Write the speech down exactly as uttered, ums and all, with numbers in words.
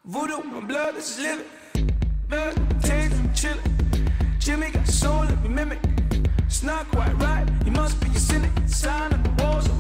Voodoo, my blood is living. Blood, taste, I'm chillin'. Jimmy got soul, let me mimic. It's not quite right, you must be a cynic. Sign of the walls.